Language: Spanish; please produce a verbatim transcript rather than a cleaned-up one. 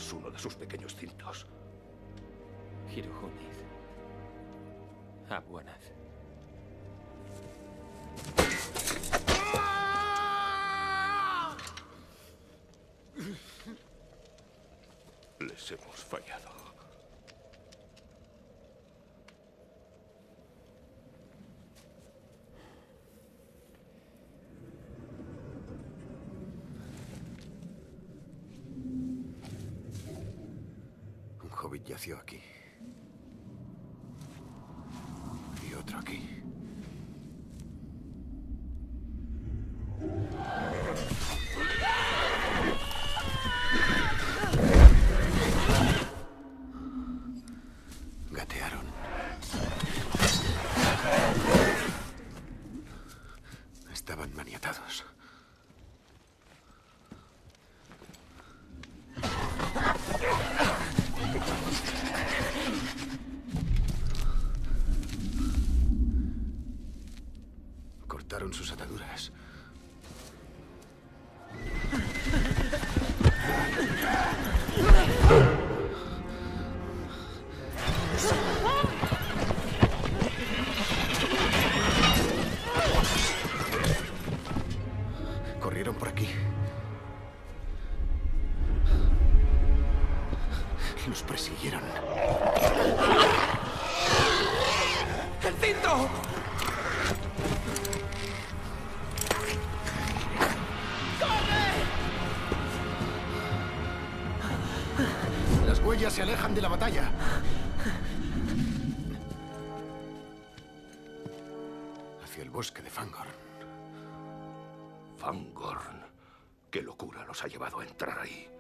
es uno de sus pequeños cintos. Hiruhunid. Abuanath. Les hemos fallado. Un hobbit yació aquí. Y otro aquí. Gatearon. Estaban maniatados. Cortaron sus ataduras. Corrieron por aquí. Los persiguieron. ¡El cinto! Las huellas se alejan de la batalla. Hacia el bosque de Fangorn. Fangorn. Qué locura los ha llevado a entrar ahí.